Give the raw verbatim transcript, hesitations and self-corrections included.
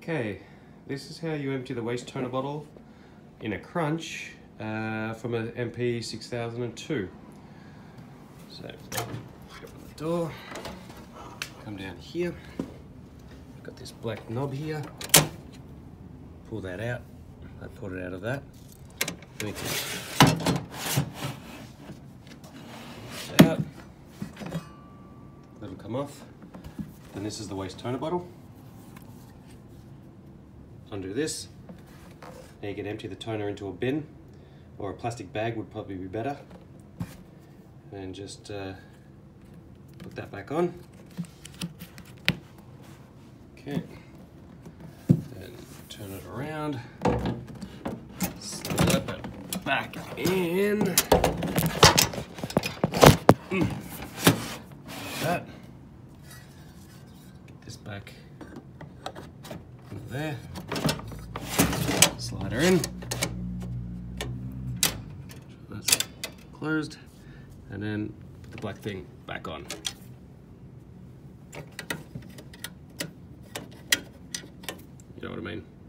Okay, this is how you empty the waste toner bottle in a crunch uh, from an M P six thousand two. So, open the door, come down here, I've got this black knob here, pull that out, I pulled it out of that, then we can pull it out, let it come off, then this is the waste toner bottle. Undo this, now you can empty the toner into a bin, or a plastic bag would probably be better, and just uh, put that back on. Okay, then turn it around, slip it back in, mm. Like that, get this back into there. Slide her in. That's closed, and then put the black thing back on. You know what I mean?